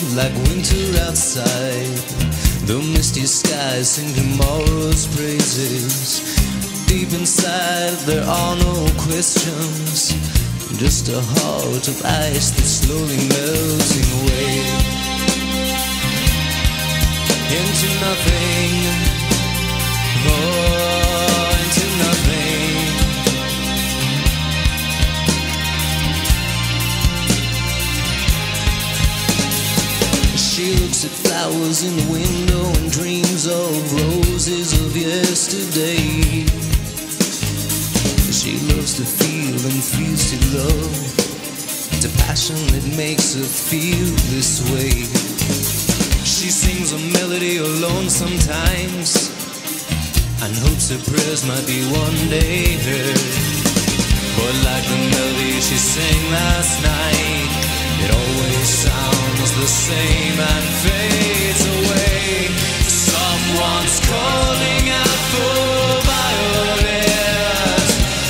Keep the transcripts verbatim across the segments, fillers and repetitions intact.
like winter outside. The misty skies sing tomorrow's praises. Deep inside there are no questions, just a heart of ice that's slowly melting away into nothing. Oh, into nothing. She looks at flowers in the window and dreams of roses of yesterday. She loves to feel and feels to love. It's a passion that makes her feel this way. She sings a melody alone sometimes and hopes her prayers might be one day heard. But like the melody she sang last night, it always sounds the same and fades away. Someone's calling out for violet.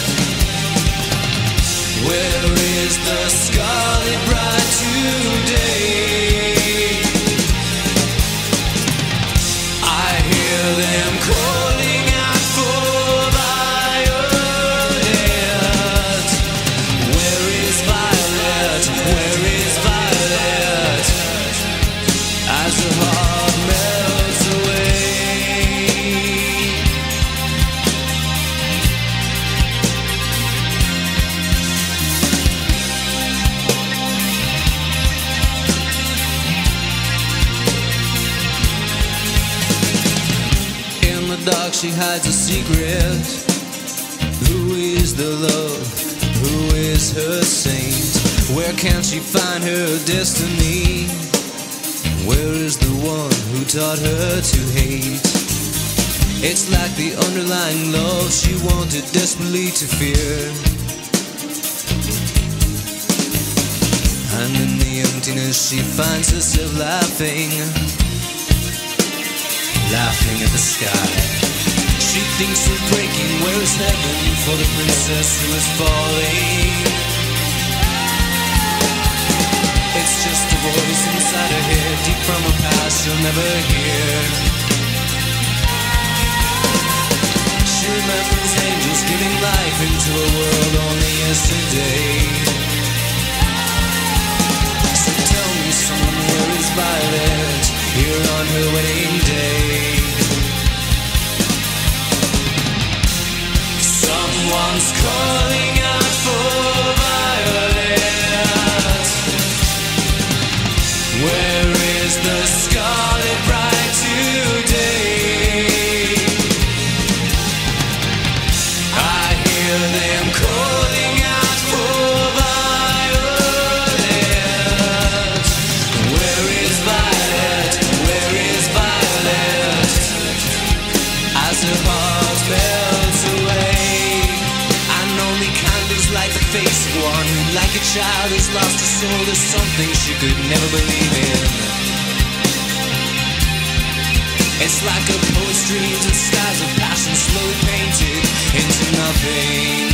Where is the scarlet bride today? I hear them calling out for violet. Where is violet? Where is violet? As the heart melts away. In the dark she hides a secret. Who is the love? Who is her saint? Where can she find her destiny? Where is the one who taught her to hate? It's like the underlying love she wanted desperately to fear. And in the emptiness she finds herself laughing, laughing at the sky. She thinks of breaking, where is heaven for the princess who is falling? It's just a voice inside her head, deep from a past she'll never hear. She remembers angels giving life into a world only yesterday. So tell me, someone, where is Violet here on her wedding day? Someone's calling out for violet. Where is the scarlet bride today? I hear them calling out for violet. Where is violet? Where is violet? As her heart melts away, like the face of one who, like a child, has lost her soul to something she could never believe in. It's like a poet's dreams and skies of passion slowly painted into nothing.